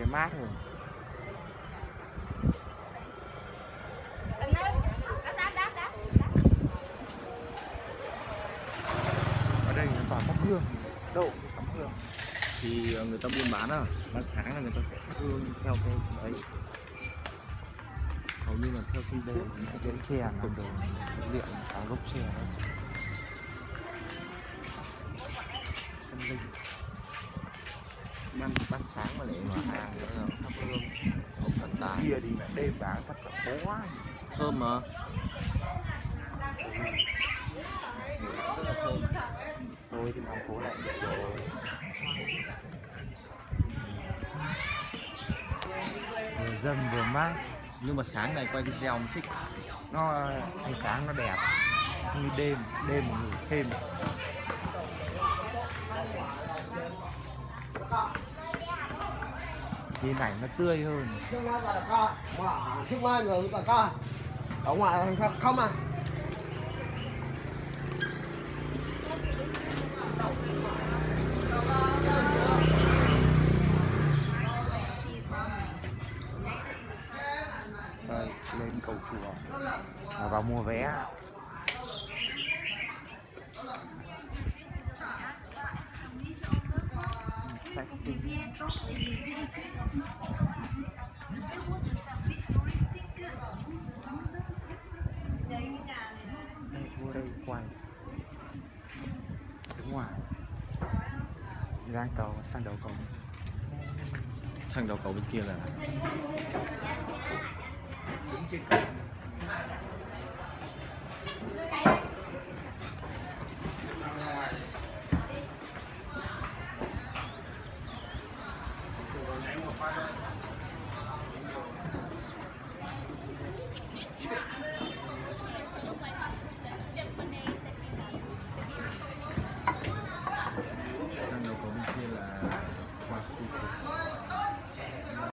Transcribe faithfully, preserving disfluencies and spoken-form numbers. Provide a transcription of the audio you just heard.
cái mát rồi. Ở đây là toàn thắp hương, đậu thắp hương. Thì người ta buôn bán à, bán sáng là người ta sẽ thắp hương theo cái đấy. Hầu như là theo quy đề những cái tre làm đồ liệu vào gốc tre đấy. Tâm linh. Ban ban sáng mà để mở hàng nữa là thắp hương. Không cần tài. Kia đi mà đêm bán thật là khó. Thơm mà. Rất là thơm. Tôi thì thành phố lại được rồi. Vừa dâm vừa mát. Nhưng mà sáng này quay video mình thích. Nó ánh sáng nó đẹp. Như đêm, đêm mà ngủ thêm. Nhìn ảnh nó tươi hơn. Ở ngoài không à. Đây, lên cầu chùa à, vào mua vé. Sách đây, vô đây quay đứng ngoài ra cầu sang đầu cầu, sang đầu cầu bên kia là đứng trên cầu.